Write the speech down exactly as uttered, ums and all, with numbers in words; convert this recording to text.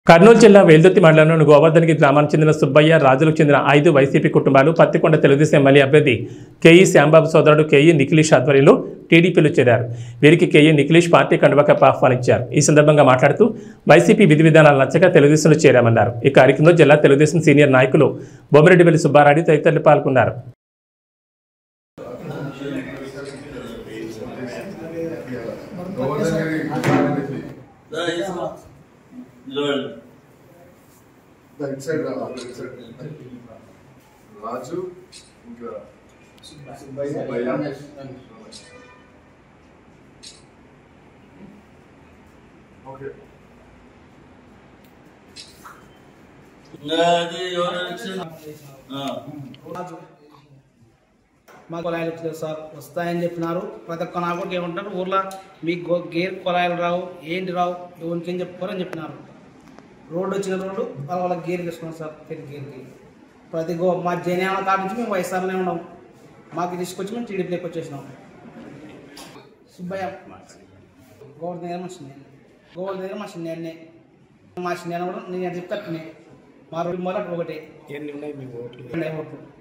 కర్నూలు జిల్లా వేల్దుర్తి మండలంలోని గోవర్ధన్కి గ్రామానికి చెందిన సుబ్బయ్య రాజులకు చెందిన ఐదు వైసీపీ కుటుంబాలు పత్తికొండ తెలుగుదేశం ఎమ్మెల్యే అభ్యర్థి కేఈ శ్యాంబాబు సోదరుడు కేఈ నిఖిలేష్ ఆధ్వర్యంలో టీడీపీలో చేరారు. వీరికి కేఈ నిఖిలేష్ పార్టీ కండువా కప్పి ఆహ్వానించారు. ఈ సందర్భంగా మాట్లాడుతూ వైసీపీ విధి విధానాలు నచ్చక తెలుగుదేశంలో చేరామన్నారు. ఈ కార్యక్రమంలో జిల్లా తెలుగుదేశం సీనియర్ నాయకులు బొమ్మిరెడ్డిపల్లి సుబ్బారెడ్డి తదితరులు పాల్గొన్నారు. రాజు ఇంకా ఓకే మా కొలాయిలు వచ్చారు సార్ వస్తాయని చెప్పినారు. ప్రతి ఒక్క నాకు ఏమంటారు ఊర్లో మీకు గేర్ కొలాయిలు రావు ఏంటి రావు ఎవరికేం చెప్పుకోరని చెప్పినారు. రోడ్డు వచ్చిన రోడ్డు వాళ్ళ వాళ్ళకి గేర్ తీసుకున్నాం సార్. పెద్ద గేర్కి ప్రతి గో మా జనాల కాడ నుంచి మేము వైఎస్ఆర్లోనే ఉన్నాం. మాకు తీసుకొచ్చి మేము టీడీపీలోకి వచ్చేసినాం. సుబ్బయ్య గోవర్ధన్ దగ్గర మా చిన్న గోవర్ధన్ దగ్గర మా చిన్న మా చిన్న కూడా నేను చెప్తాను మా రోడ్డు మొదట ఒకటే ఓట్లు